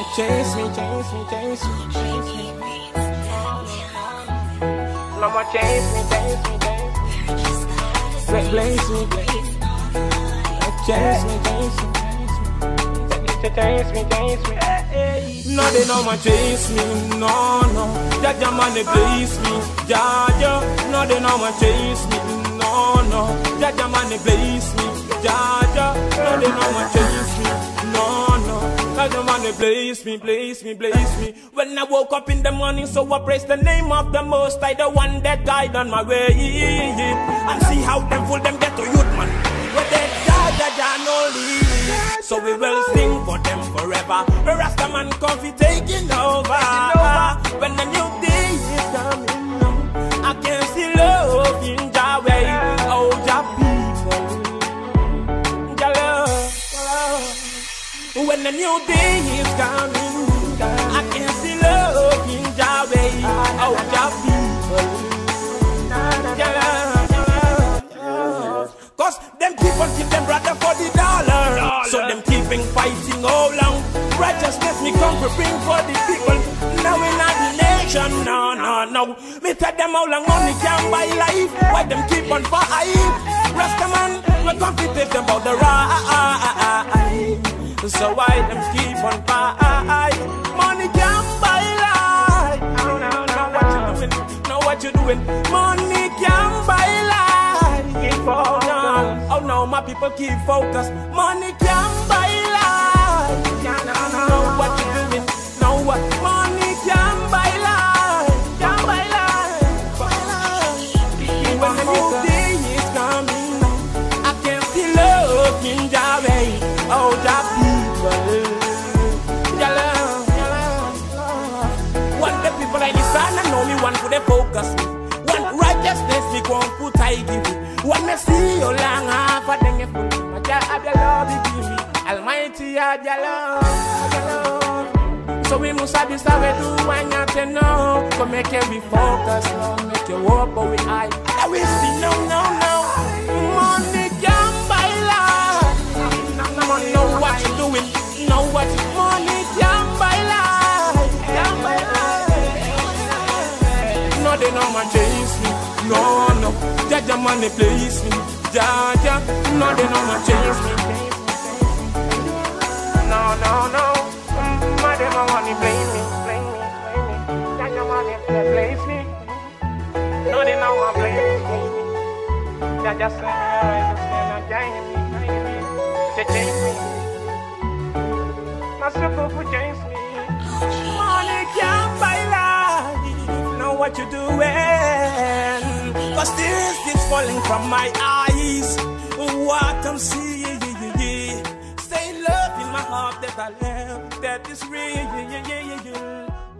chase me. No more chase me. Blaze me. Chase me. No, they no more chase me, no. Jaja man, they blaze me, Jaja. No, they no more chase me, no. Jaja man, they blaze me, Jaja. No, they no more chase me, no. Jaja man, they blaze me. When I woke up in the morning, so I praise the name of the Most High, the one that guide on my way. And see how them fool them get to youth, man. Where they Jaja no leave. So we will sing for them forever. The Rastaman coffee taking over. When the new day is coming on, I can see love in Yahweh. Oh, Jah people, Jah love. When the new day is coming, I can see love in Yahweh. Oh, Jah people, Jah love. Cause them keep on keep them brother for the dollar. So them keeping fighting all long. Righteousness me come to bring for the people. Now we not the nation, no. Me tell them how long money can buy life. Why them keep on fight? Rastaman, we come to take them about the right. So why them keep on fight? Money can buy life. Know what you doing? Money can buy life. Oh no, my people keep focused. Money can buy life. Know what you doing? Know what? Money can buy life. Can buy life. When the new day is coming, I can feel love in Yahweh. Oh, Jah people, Jah love. One the people like the sun and know me one for the focus. One righteousness we go put I give you. When me see you long half a day, my Jah have your love, give me. Almighty have your love. So we must have this how we do when you have to know. So make you be focused, make you walk but we high. Now we see no. Money can buy life. Know what you doing, know what you money can buy life. No, they no man chase me, no. Jaja man, they place me, Jaja. No, they no man chase me. No. They no want to blame me. Jaja man, they place me. No, they no want to blame me. Jaja say, they change me. My super could change me. Money can't buy life. Know what you doing? Cause tears keeps falling from my eyes. What I'm seeing, stay love in my heart that I love, that is real.